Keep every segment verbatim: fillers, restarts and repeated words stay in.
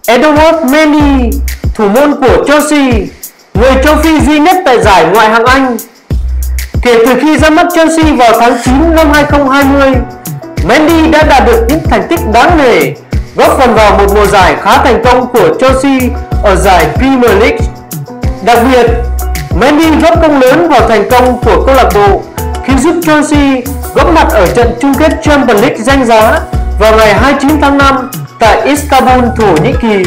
Edouard Mendy, thủ môn của Chelsea, người châu Phi duy nhất tại giải Ngoại hạng Anh. Kể từ khi ra mắt Chelsea vào tháng chín năm hai không hai không, Mendy đã đạt được những thành tích đáng nể, góp phần vào một mùa giải khá thành công của Chelsea ở giải Premier League. Đặc biệt, Mendy góp công lớn vào thành công của câu lạc bộ khi giúp Chelsea góp mặt ở trận chung kết Champions League danh giá vào ngày hai mươi chín tháng năm tại Istanbul, Thổ Nhĩ Kỳ.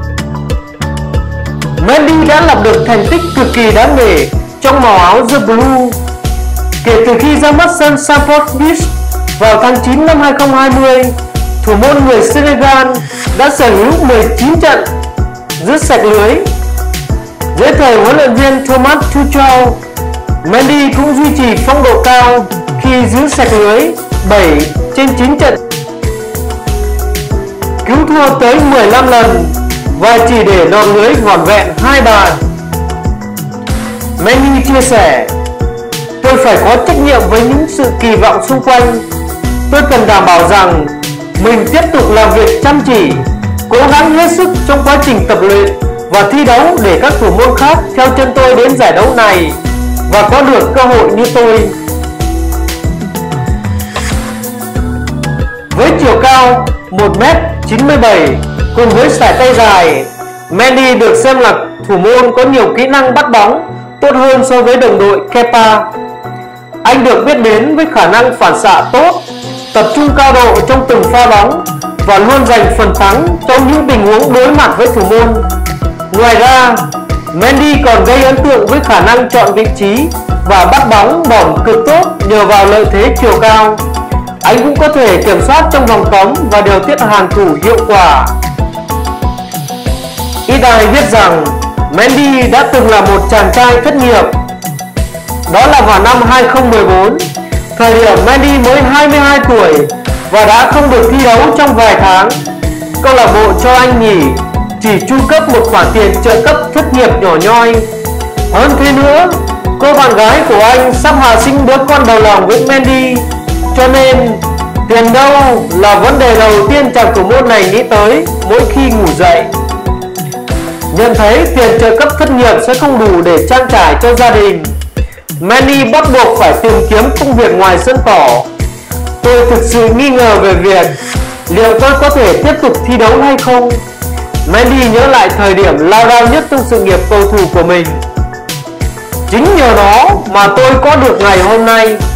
Mendy đã lập được thành tích cực kỳ đáng nể trong màu áo The Blue. Kể từ khi ra mắt sân Stamford Bridge vào tháng chín năm hai không hai không, thủ môn người Senegal đã sở hữu mười chín trận giữ sạch lưới. Dưới thời huấn luyện viên Thomas Tuchel, Mendy cũng duy trì phong độ cao khi giữ sạch lưới bảy trên chín trận, cứu thua tới mười lăm lần và chỉ để lọt lưới vỏn vẹn hai bàn. Mendy chia sẻ: "Tôi phải có trách nhiệm với những sự kỳ vọng xung quanh. Tôi cần đảm bảo rằng mình tiếp tục làm việc chăm chỉ, cố gắng hết sức trong quá trình tập luyện và thi đấu để các thủ môn khác theo chân tôi đến giải đấu này và có được cơ hội như tôi." Với chiều cao một mét chín mươi bảy cùng với sải tay dài, Mendy được xem là thủ môn có nhiều kỹ năng bắt bóng tốt hơn so với đồng đội Kepa. Anh được biết đến với khả năng phản xạ tốt, tập trung cao độ trong từng pha bóng và luôn giành phần thắng trong những tình huống đối mặt với thủ môn. Ngoài ra, Mendy còn gây ấn tượng với khả năng chọn vị trí và bắt bóng bổng cực tốt nhờ vào lợi thế chiều cao. Anh cũng có thể kiểm soát trong vòng cấm và điều tiết hàng thủ hiệu quả. Ít ai biết rằng Mendy đã từng là một chàng trai thất nghiệp. Đó là vào năm hai không một bốn, thời điểm Mendy mới hai mươi hai tuổi và đã không được thi đấu trong vài tháng. Câu lạc bộ cho anh nghỉ, chỉ chu cấp một khoản tiền trợ cấp thất nghiệp nhỏ nhoi. Hơn thế nữa, cô bạn gái của anh sắp hạ sinh đứa con đầu lòng với Mendy, cho nên tiền đâu là vấn đề đầu tiên chàng thủ môn này nghĩ tới mỗi khi ngủ dậy. Nhận thấy tiền trợ cấp thất nghiệp sẽ không đủ để trang trải cho gia đình, Mendy bắt buộc phải tìm kiếm công việc ngoài sân cỏ. "Tôi thực sự nghi ngờ về việc liệu tôi có thể tiếp tục thi đấu hay không." Mendy nhớ lại thời điểm lao đao nhất trong sự nghiệp cầu thủ của mình. "Chính nhờ nó mà tôi có được ngày hôm nay."